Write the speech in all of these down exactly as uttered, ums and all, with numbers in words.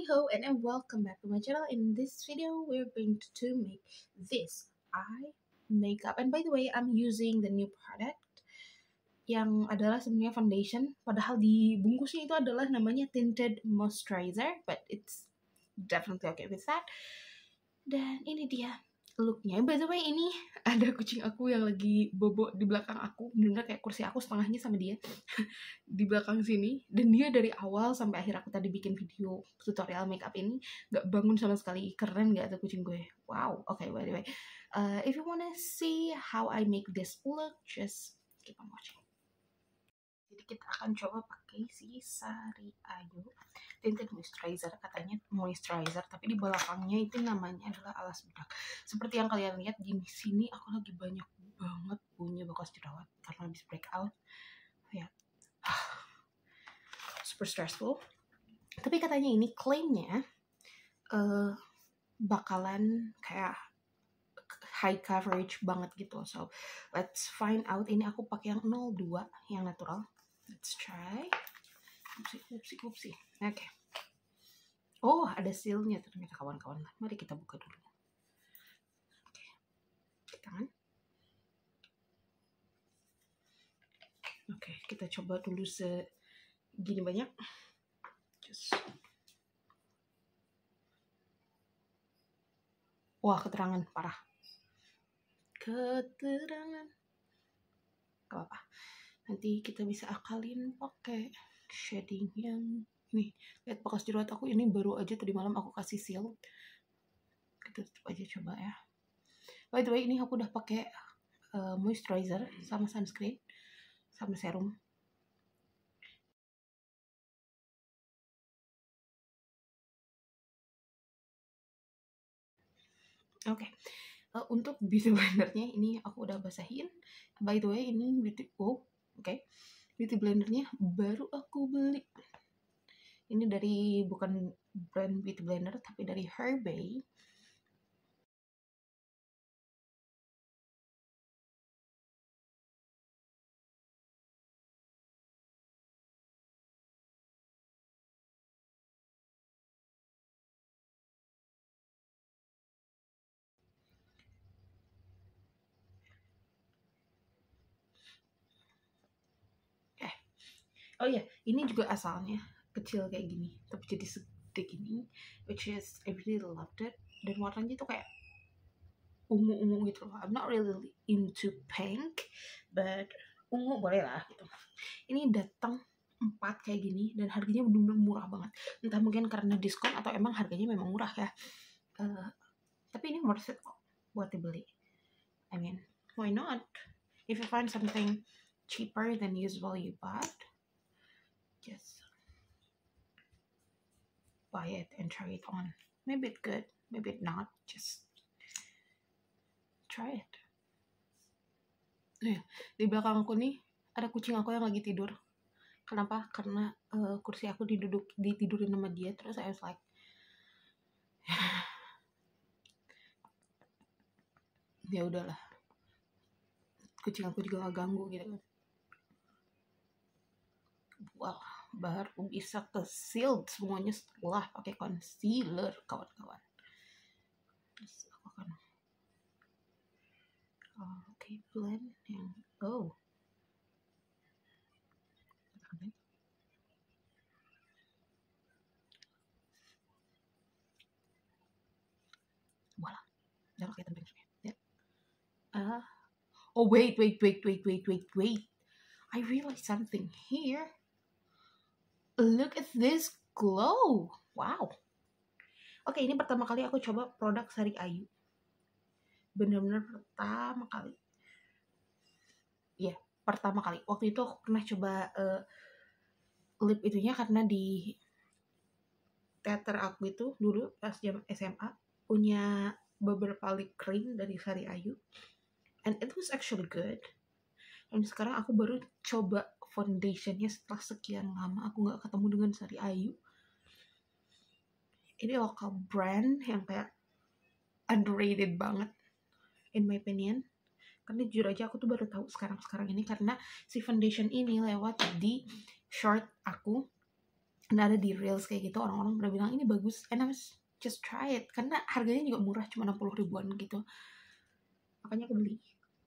ho and then welcome back to my channel. In this video we're going to make this eye makeup, and by the way I'm using the new product yang adalah sebenarnya foundation, padahal di bungkusnya itu adalah namanya tinted moisturizer, but it's definitely okay with that. Dan ini dia looknya. By the way, ini ada kucing aku yang lagi bobo di belakang aku, bener-bener kayak kursi aku setengahnya sama dia di belakang sini. Dan dia dari awal sampai akhir aku tadi bikin video tutorial makeup ini gak bangun sama sekali. Keren gak tuh kucing gue? Wow. Oke, okay, by the way, uh, if you wanna see how I make this look, just keep on watching. Jadi kita akan coba pakai si Sari Ayu tinted moisturizer, katanya moisturizer, tapi di belakangnya itu namanya adalah alas bedak. Seperti yang kalian lihat di sini, aku lagi banyak banget punya bekas jerawat karena habis breakout. Ya, super stressful. Tapi katanya ini klaimnya uh, bakalan kayak high coverage banget gitu. So let's find out. Ini aku pakai yang nol dua, yang natural. Let's try. Upsi, upsi, upsi. Oke. Okay. Oh, ada sealnya ternyata kawan-kawan. Mari kita buka dulu. Oke. Okay. Tangan. Oke, okay, kita coba dulu segini banyak. Just. Wah, keterangan parah. Keterangan. Gak apa-apa. Nanti kita bisa akalin pakai shading yang nih. Lihat bekas jerawat aku ini baru aja tadi malam aku kasih seal. Kita tutup aja coba ya. By the way, ini aku udah pakai uh, moisturizer sama sunscreen sama serum. Oke. Okay. Uh, untuk beauty blendernya ini aku udah basahin. By the way, ini beauty oh, oke. Okay. Beauty blendernya baru aku beli. Ini dari bukan brand beauty blender tapi dari Herbay. Eh. Oh iya, yeah. Ini juga asalnya kecil kayak gini, tapi jadi segede gini, which is I really loved it. Dan warnanya tuh kayak ungu-ungu gitu loh. I'm not really into pink, but ungu boleh lah gitu. Ini datang empat kayak gini dan harganya benar-benar murah banget. Entah mungkin karena diskon atau emang harganya memang murah ya. Uh, tapi ini worth it kok buat dibeli. I mean, why not? If you find something cheaper than usual you bought, just buy it and try it on. Maybe it's good, maybe it's not. Just try it. Nih, di belakang aku nih ada kucing aku yang lagi tidur. Kenapa? Karena uh, kursi aku diduduk ditidurin sama dia. Terus I was like, ya udahlah. Kucing aku juga gak ganggu gitu. Wah, baru bisa ke sealed semuanya setelah pakai concealer, kawan-kawan. Terus aku akan oh, oke okay, blend yang oh voila, udah pakai temperature ya. Ah, oh wait wait wait wait wait wait wait, I realized something here. Look at this glow. Wow. Oke, okay, ini pertama kali aku coba produk Sari Ayu. Bener-bener pertama kali. Iya, yeah, pertama kali. Waktu itu aku pernah coba uh, lip itunya karena di teater aku itu dulu pas jam S M A punya beberapa lip cream dari Sari Ayu. And it was actually good. Dan sekarang aku baru coba foundationnya setelah sekian lama aku gak ketemu dengan Sari Ayu. Ini lokal brand yang kayak underrated banget in my opinion. Karena jujur aja aku tuh baru tahu sekarang-sekarang ini karena si foundation ini lewat di short aku Nah, ada di reels kayak gitu orang-orang udah bilang ini bagus, and I was just try it karena harganya juga murah, cuma enam puluh ribuan gitu, makanya aku beli.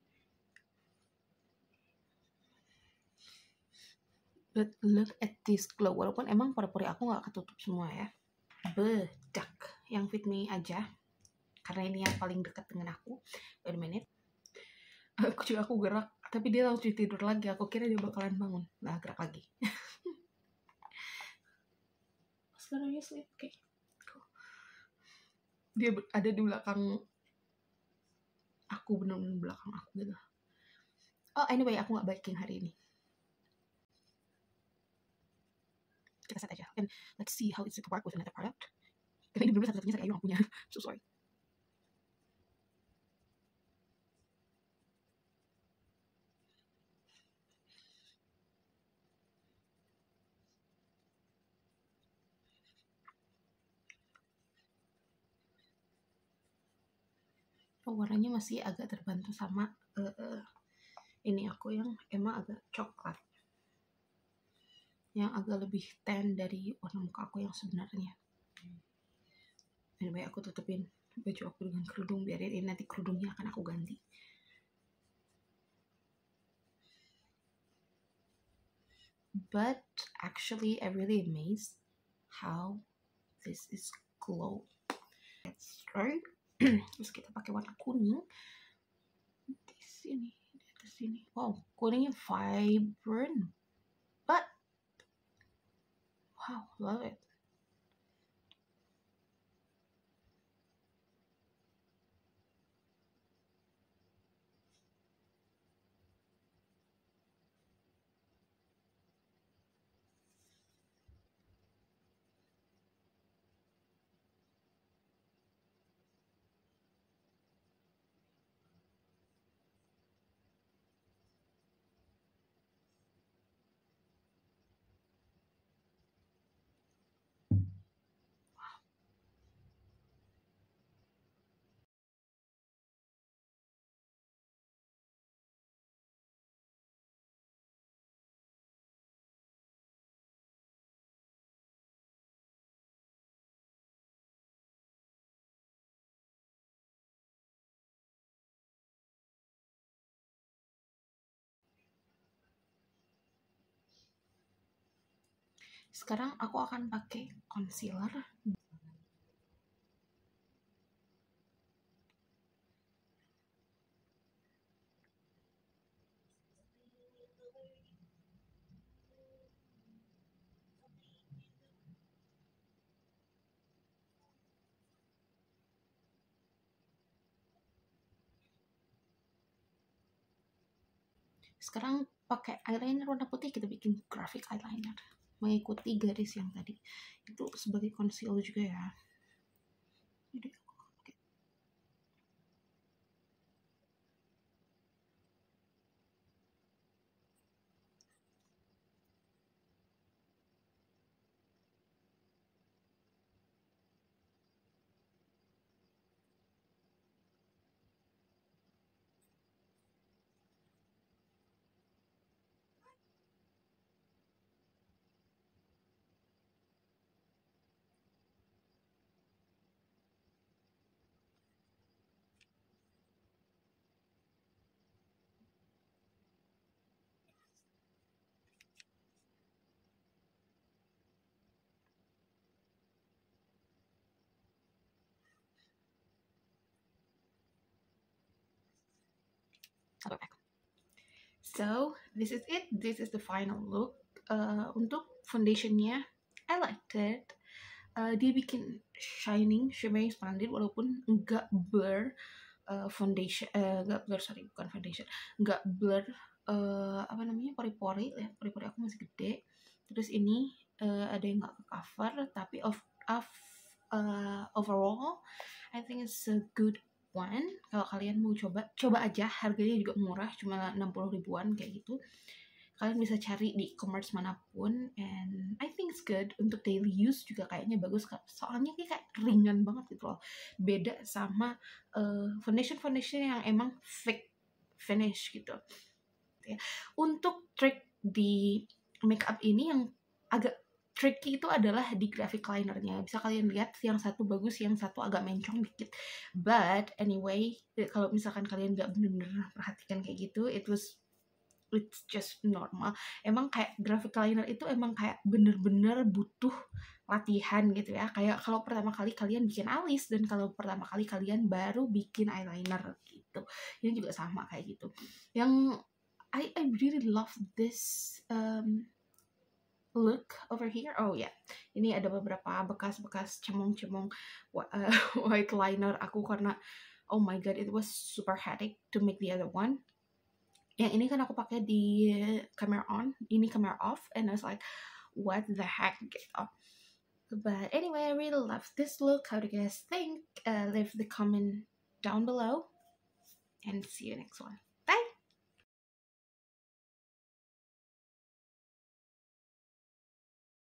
But look at this glow, walaupun emang pori-pori aku nggak ketutup semua ya. Bedak, yang Fit Me aja karena ini yang paling dekat dengan aku. Wait a minute, aku juga aku gerak tapi dia langsung tidur lagi, aku kira dia bakalan bangun. Nah, gerak lagi. Sekarang dia sleep, oke. Okay. Cool. Dia ada di belakang aku, bener-bener belakang aku gitu. Oh, anyway, aku nggak biking hari ini. Kita set aja, and let's see how it's to work with another product. Karena ini bener-bener satu-satunya set ayu yang punya. So sorry. Oh, warnanya masih agak terbantu sama uh, uh, ini aku yang emang agak coklat, yang agak lebih tan dari warna muka aku yang sebenarnya. Anyway, aku tutupin baju aku dengan kerudung, biarin ini nanti kerudungnya akan aku ganti. But actually I really amazed how this is glow. Let's start. Terus kita pakai warna kuning di sini, di atas sini. Wow, kuningnya vibrant, but wow, love it. Sekarang aku akan pakai concealer. Sekarang pakai eyeliner warna putih, kita bikin graphic eyeliner mengikuti garis yang tadi itu sebagai concealer juga ya. Jadi aku pakai. So this is it, this is the final look. Uh, untuk foundationnya I liked it. Uh, dia bikin shining, shimmering, splendid walaupun nggak blur uh, foundation, uh, nggak blur sorry bukan foundation, nggak blur uh, apa namanya pori-pori ya, pori-pori aku masih gede. Terus ini uh, ada yang nggak ke cover, tapi of of uh, overall I think it's a good one. Kalau kalian mau coba, coba aja, harganya juga murah, cuma enam puluh ribuan kayak gitu. Kalian bisa cari di e-commerce manapun, and I think it's good untuk daily use juga, kayaknya bagus soalnya kayak ringan banget gitu loh, beda sama uh, foundation foundation yang emang fake finish gitu ya. Untuk trik di makeup ini yang agak tricky itu adalah di graphic linernya. Bisa kalian lihat yang satu bagus, yang satu agak mencong dikit. But anyway, kalau misalkan kalian nggak bener-bener perhatikan kayak gitu, it was it's just normal. Emang kayak graphic liner itu emang kayak bener-bener butuh latihan gitu ya. Kayak kalau pertama kali kalian bikin alis dan kalau pertama kali kalian baru bikin eyeliner gitu. Ini juga sama kayak gitu. Yang I I really love this um, look over here. Oh ya, yeah. Ini ada beberapa bekas-bekas cemong-cemong uh, white liner aku karena oh my god, it was super headache to make the other one. Yang ini kan aku pakai di camera on, ini camera off, and I was like, what the heck gitu. But anyway, I really love this look. How do you guys think? Uh, leave the comment down below, and see you next one.